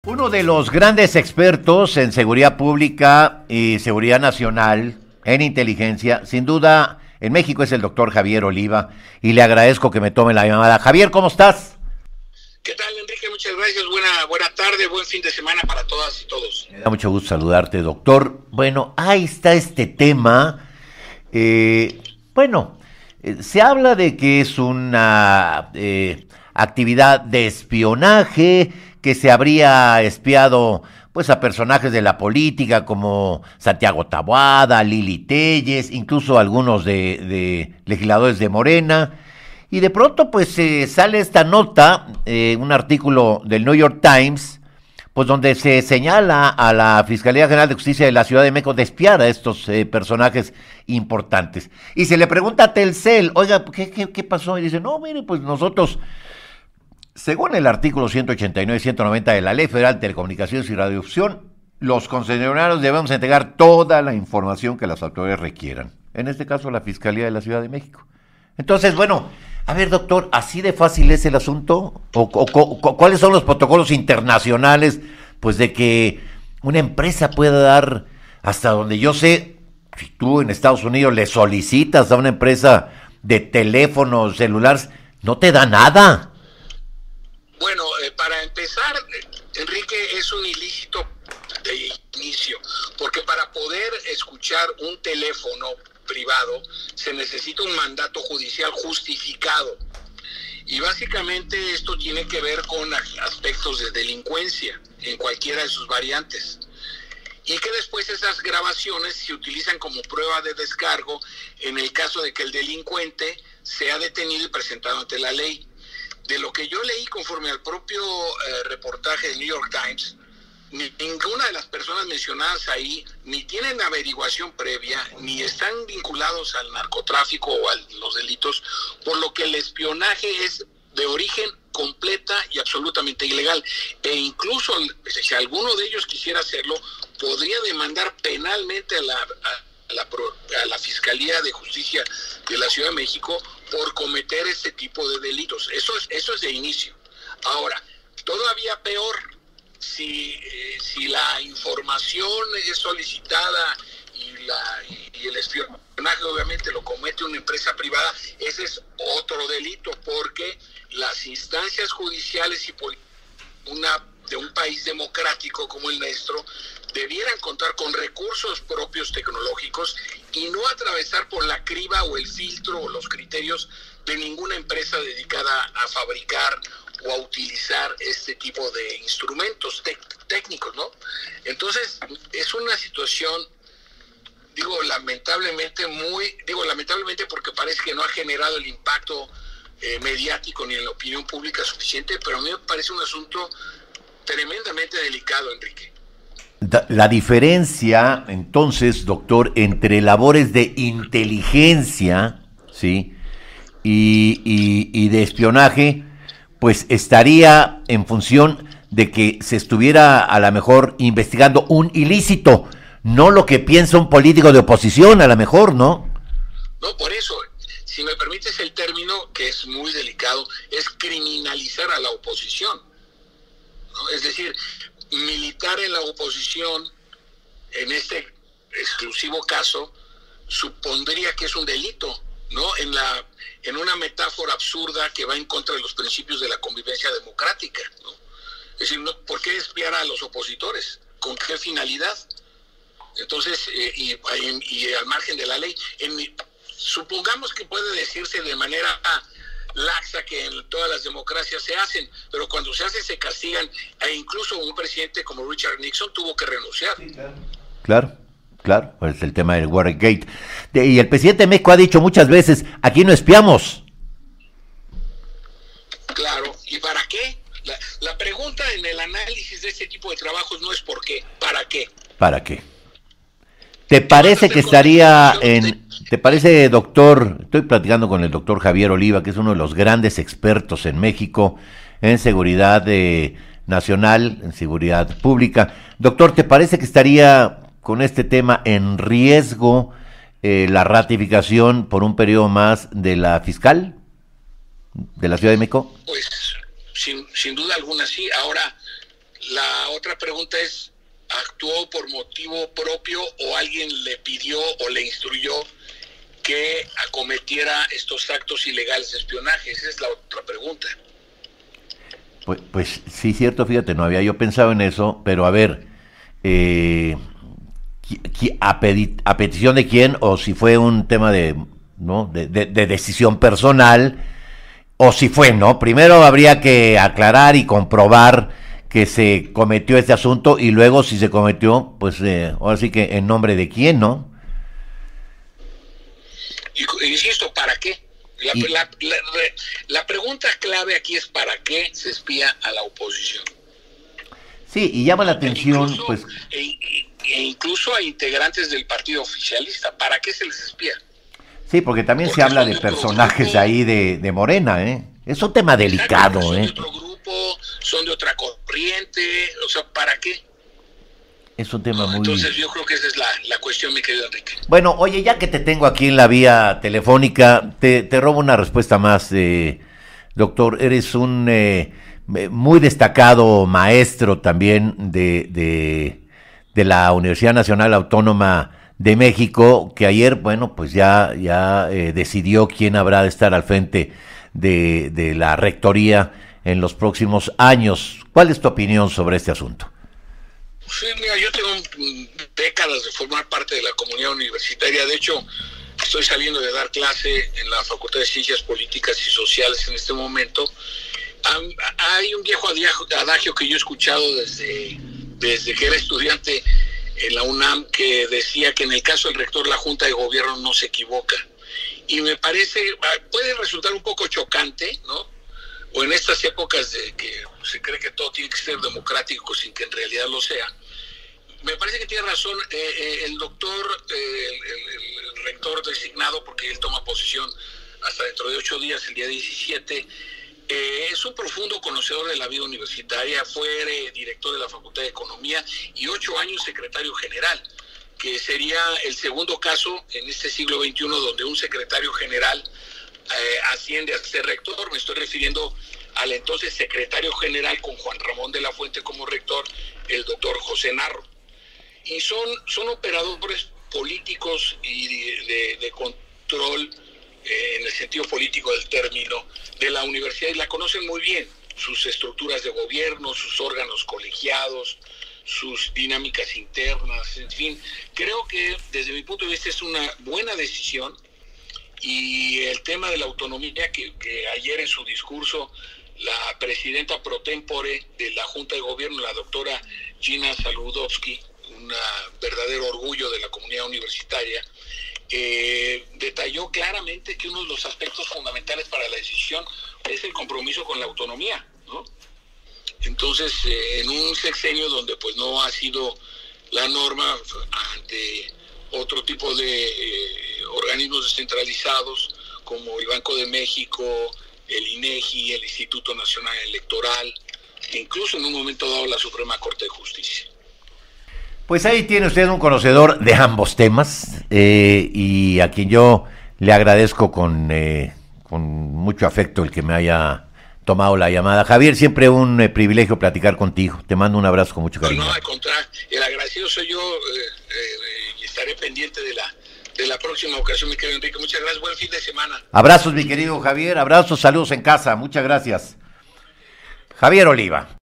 Uno de los grandes expertos en seguridad pública y seguridad nacional, en inteligencia, sin duda, en México es el doctor Javier Oliva, y le agradezco que me tome la llamada. Javier, ¿cómo estás? ¿Qué tal, Enrique? Muchas gracias. Buena tarde, buen fin de semana para todas y todos. Me da mucho gusto saludarte, doctor. Bueno, ahí está este tema. Se habla de que es una actividad de espionaje, que se habría espiado pues a personajes de la política como Santiago Taboada, Lili Téllez, incluso algunos de legisladores de Morena. Y de pronto pues sale esta nota, un artículo del New York Times, pues donde se señala a la Fiscalía General de Justicia de la Ciudad de México de espiar a estos personajes importantes. Y se le pregunta a Telcel, oiga, ¿qué pasó? Y dice, no, mire, pues nosotros, según el artículo 189 y 190 de la Ley Federal de Telecomunicaciones y Radiodifusión, los concesionarios debemos entregar toda la información que las autoridades requieran. En este caso, la Fiscalía de la Ciudad de México. Entonces, bueno, a ver, doctor, ¿así de fácil es el asunto? ¿Cuáles son los protocolos internacionales, pues, de que una empresa pueda dar, hasta donde yo sé, si tú en Estados Unidos le solicitas a una empresa de teléfonos celulares, no te da nada? Bueno, para empezar, Enrique, es un ilícito de inicio, porque para poder escuchar un teléfono privado se necesita un mandato judicial justificado, y básicamente esto tiene que ver con aspectos de delincuencia en cualquiera de sus variantes, y que después esas grabaciones se utilizan como prueba de descargo en el caso de que el delincuente sea detenido y presentado ante la ley. De lo que yo leí conforme al propio reportaje del New York Times, ninguna de las personas mencionadas ahí ni tienen averiguación previa, ni están vinculados al narcotráfico o a los delitos, por lo que el espionaje es de origen completa y absolutamente ilegal. E incluso si alguno de ellos quisiera hacerlo, podría demandar penalmente a la Fiscalía de Justicia de la Ciudad de México por cometer este tipo de delitos. Eso es de inicio. Ahora, todavía peor, si la información es solicitada y el espionaje obviamente lo comete una empresa privada, ese es otro delito, porque las instancias judiciales y de un país democrático como el nuestro debieran contar con recursos propios tecnológicos y no atravesar por la criba o el filtro o los criterios de ninguna empresa dedicada a fabricar o a utilizar este tipo de instrumentos técnicos, ¿no? Entonces, es una situación, lamentablemente porque parece que no ha generado el impacto mediático ni en la opinión pública suficiente, pero a mí me parece un asunto tremendamente delicado, Enrique. La diferencia, entonces, doctor, entre labores de inteligencia, ¿sí?, y de espionaje, pues estaría en función de que se estuviera a lo mejor investigando un ilícito, no lo que piensa un político de oposición, a lo mejor, ¿no? No, por eso, si me permites el término, que es muy delicado, es criminalizar a la oposición, ¿no? Es decir, militar en la oposición, en este exclusivo caso, supondría que es un delito, ¿no? En una metáfora absurda que va en contra de los principios de la convivencia democrática, ¿no? Es decir, ¿por qué espiar a los opositores? ¿Con qué finalidad? Entonces, y al margen de la ley, supongamos que puede decirse de manera laxa que en todas las democracias se hacen, pero cuando se hacen se castigan, e incluso un presidente como Richard Nixon tuvo que renunciar. Sí, claro, pues el tema del Watergate. Y el presidente de México ha dicho muchas veces, aquí no espiamos. Claro, ¿y para qué? La pregunta en el análisis de este tipo de trabajos no es por qué, ¿para qué? ¿Para qué? ¿Te parece que te parece, doctor, estoy platicando con el doctor Javier Oliva, que es uno de los grandes expertos en México en seguridad nacional, en seguridad pública? Doctor, ¿te parece que estaría con este tema en riesgo la ratificación por un periodo más de la fiscal de la Ciudad de México? Pues sin duda alguna sí. Ahora, La otra pregunta es, ¿actuó por motivo propio o alguien le pidió o le instruyó que acometiera estos actos ilegales de espionaje? Esa es la otra pregunta. Pues sí, cierto, fíjate, no había yo pensado en eso, pero a ver, a petición de quién, o si fue un tema de, ¿no? de decisión personal, o si fue, ¿no? Primero habría que aclarar y comprobar que se cometió este asunto, y luego si se cometió, pues ahora sí que en nombre de quién, ¿no? Insisto, ¿para qué? La pregunta clave aquí es ¿para qué se espía a la oposición? Sí, y llama la atención, incluso, pues... incluso a integrantes del partido oficialista, ¿para qué se les espía? Sí, porque también se habla de personajes grupo, ahí de Morena, ¿eh? Es un tema delicado, son de otro grupo, son de otra corriente, o sea, ¿para qué? Es un tema muy... Entonces yo creo que esa es la cuestión, mi querido Enrique. Bueno, oye, ya que te tengo aquí en la vía telefónica, te robo una respuesta más, doctor. Eres un muy destacado maestro también de la Universidad Nacional Autónoma de México, que ayer, bueno, pues ya decidió quién habrá de estar al frente de la rectoría en los próximos años. ¿Cuál es tu opinión sobre este asunto? Sí, mira, yo tengo décadas de formar parte de la comunidad universitaria. De hecho, estoy saliendo de dar clase en la Facultad de Ciencias Políticas y Sociales en este momento. Hay un viejo adagio que yo he escuchado desde que era estudiante en la UNAM, que decía que en el caso del rector la Junta de Gobierno no se equivoca. Y me parece, puede resultar un poco chocante, ¿no? O en estas épocas de que se cree que todo tiene que ser democrático sin que en realidad lo sea. Me parece que tiene razón el doctor, el rector designado, porque él toma posesión hasta dentro de 8 días, el día 17, es un profundo conocedor de la vida universitaria, fue director de la Facultad de Economía y 8 años secretario general, que sería el segundo caso en este siglo XXI donde un secretario general asciende a ser rector. Me estoy refiriendo al entonces secretario general con Juan Ramón de la Fuente como rector, el doctor José Narro. Y son operadores políticos y de control, en el sentido político del término, de la universidad, y la conocen muy bien, sus estructuras de gobierno, sus órganos colegiados, sus dinámicas internas, en fin. Creo que desde mi punto de vista es una buena decisión. Y el tema de la autonomía que ayer en su discurso la presidenta pro tempore de la Junta de Gobierno, la doctora Gina Saludowski, un verdadero orgullo de la comunidad universitaria, detalló claramente que uno de los aspectos fundamentales para la decisión es el compromiso con la autonomía, ¿no? Entonces, en un sexenio donde pues no ha sido la norma ante otro tipo de organismos descentralizados como el Banco de México, el INEGI, el Instituto Nacional Electoral, e incluso en un momento dado la Suprema Corte de Justicia. Pues ahí tiene usted un conocedor de ambos temas, y a quien yo le agradezco con mucho afecto el que me haya tomado la llamada. Javier, siempre un privilegio platicar contigo. Te mando un abrazo con mucho cariño. No, al contrario, el agradecido soy yo, y estaré pendiente de la próxima ocasión, mi querido Enrique. Muchas gracias, buen fin de semana. Abrazos, mi querido Javier, abrazos, saludos en casa, muchas gracias. Javier Oliva.